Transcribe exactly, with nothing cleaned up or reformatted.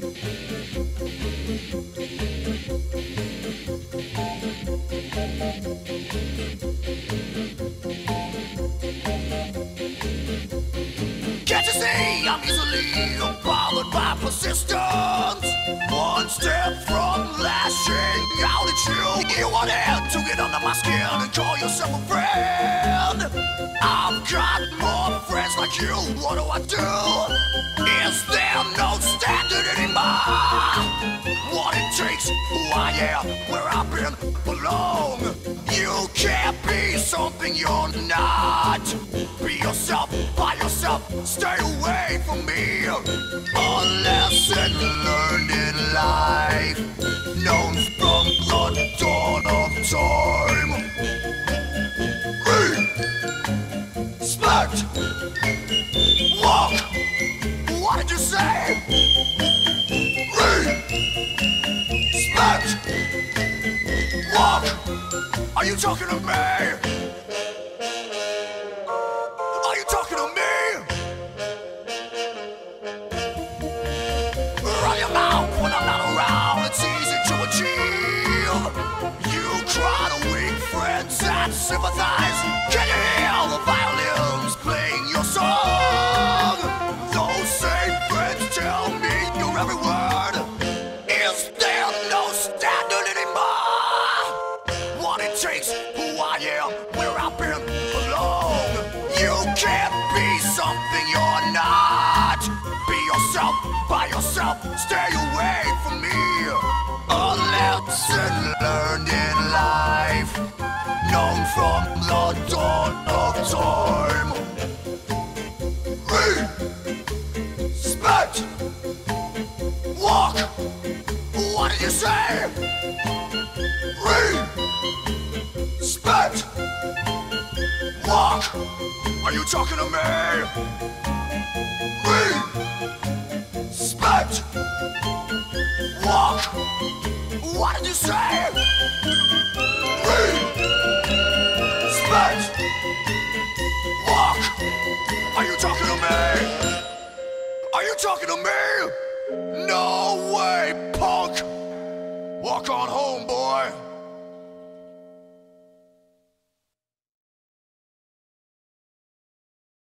Can't you see I'm easily bothered by persistence? One step from lashing out at you. You wanted to get under my skin and call yourself a friend. I've got more friends like you, what do I do? Is there no standard anymore? What it takes, who I am, where I've been, belong. You can't be something you're not. Be yourself, by yourself, stay away from me. A lesson learned in life, known from the dawn of time. Respect. Walk. What did you say? Respect. Walk. Are you talking to me? Are you talking to me? Run your mouth when I'm not around. It's easy to achieve. You cry to weak friends and sympathize. Can you hear the violins playing your song? Those same friends tell me your every word. Is there no standard anymore? What it takes, who I am, where I've been, belong. You can't be something you're not. Be yourself, by yourself, stay away from me. A lesson learned in life, known from the dawn of time. Respect. Walk. What did you say? Respect. Walk. Are you talking to me? Respect. Walk. What did you say? Respect. Walk. Are you talking to me? Are you talking to me? No way, punk. Walk on home, boy.